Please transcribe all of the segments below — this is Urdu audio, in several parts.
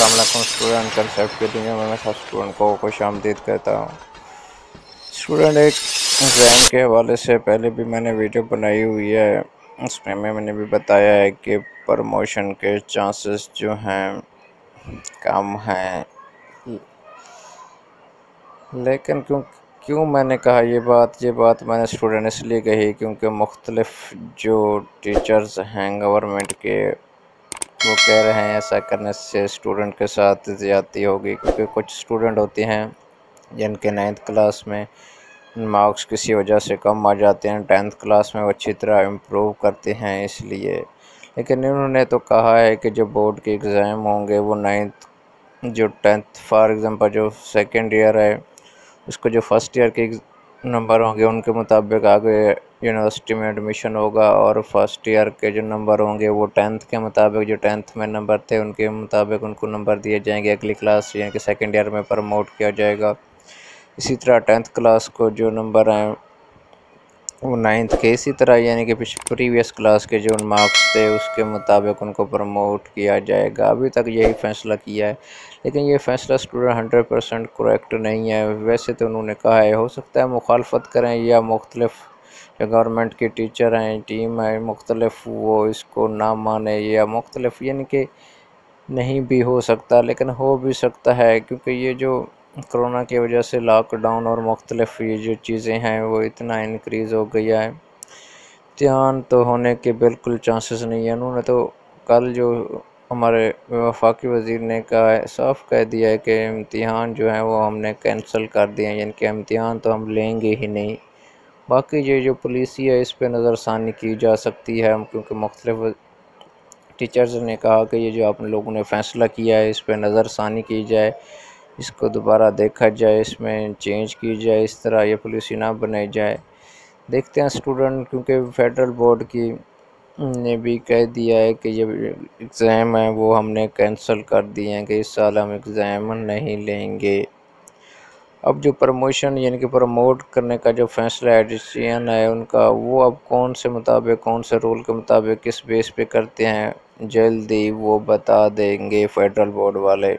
السلام علیکم اسٹوڈنٹ، کنسیپٹ کی دنیا میں سب اسٹوڈنٹ کو خوش آمدید کہتا ہوں۔ اسٹوڈنٹ، ایک ایگزام کے حوالے سے پہلے بھی میں نے ویڈیو بنائی ہوئی ہے، اس میں نے بھی بتایا ہے کہ پروموشن کے چانسز جو ہیں کم ہیں، لیکن کیوں میں نے کہا یہ بات میں نے اسٹوڈنٹ اس لیے کہی کیونکہ مختلف جو ٹیچرز ہیں گورنمنٹ کے، وہ کہہ رہے ہیں ایسا کرنے سے اسٹوڈنٹ کے ساتھ زیادتی ہوگی، کیونکہ کچھ اسٹوڈنٹ ہوتے ہیں جن کے 9th کلاس میں مارکس کسی وجہ سے کم آ جاتے ہیں، 10th کلاس میں وہ اچھی طرح امپروو کرتے ہیں اس لیے، لیکن انہوں نے تو کہا ہے کہ جو بورڈ کے ایگزام ہوں گے وہ 9th جو 10th فار ایگزامپل جو سیکنڈ ایئر ہے اس کو جو فرسٹ ایئر کے نمبر ہوں گے ان کے مطابق آگے یونیورسٹی میں ایڈمیشن ہوگا، اور فرسٹ ایئر کے جو نمبر ہوں گے وہ 10th کے مطابق جو 10th میں نمبر تھے ان کے مطابق ان کو نمبر دیے جائیں گے، اگلی کلاس یعنی کہ سیکنڈ ایئر میں پروموٹ کیا جائے گا۔ اسی طرح 10th کلاس کو جو نمبر ہیں وہ 9th کے اسی طرح یعنی کہ پریویس کلاس کے جو مارکس تھے اس کے مطابق ان کو پروموٹ کیا جائے گا۔ ابھی تک یہی فیصلہ کیا ہے، لیکن یہ فیصلہ اسٹوڈنٹ 100% کریکٹ نہیں ہے۔ ویسے تو انہوں نے کہا ہے، ہو سکتا ہے مخالفت کریں یا مختلف جو گورنمنٹ کے ٹیچر ہیں ٹیم ہے مختلف وہ اس کو نہ مانے، یا مختلف یعنی کہ نہیں بھی ہو سکتا، لیکن ہو بھی سکتا ہے کیونکہ یہ جو کرونا کی وجہ سے لاک ڈاؤن اور مختلف یہ جو چیزیں ہیں وہ اتنا انکریز ہو گیا ہے، امتحان تو ہونے کے بالکل چانسز نہیں ہیں۔ انہوں نے تو کل جو ہمارے وفاقی وزیر نے کہا ہے، صاف کہہ دیا ہے کہ امتحان جو ہیں وہ ہم نے کینسل کر دیے ہیں، یعنی کہ امتحان تو ہم لیں گے ہی نہیں۔ باقی یہ جو پالیسی ہے اس پہ نظر ثانی کی جا سکتی ہے، کیونکہ مختلف ٹیچرز نے کہا کہ یہ جو آپ لوگوں نے فیصلہ کیا ہے اس پہ نظر ثانی کی جائے، اس کو دوبارہ دیکھا جائے، اس میں چینج کی جائے، اس طرح یہ پالیسی نہ بنائی جائے۔ دیکھتے ہیں اسٹوڈنٹ، کیونکہ فیڈرل بورڈ کی نے بھی کہہ دیا ہے کہ یہ ایگزام ہیں وہ ہم نے کینسل کر دیے ہیں کہ اس سال ہم ایگزام نہیں لیں گے۔ اب جو پروموشن یعنی کہ پروموٹ کرنے کا جو فیصلہ ہے ڈیسیژن ہے ان کا، وہ اب کون سے رول کے مطابق کس بیس پہ کرتے ہیں جلدی وہ بتا دیں گے فیڈرل بورڈ والے،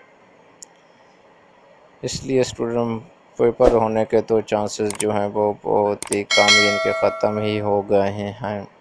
اس لیے اسٹوڈنٹ پیپر ہونے کے تو چانسز جو ہیں وہ بہت ہی کم یعنی کہ ختم ہی ہو گئے ہیں۔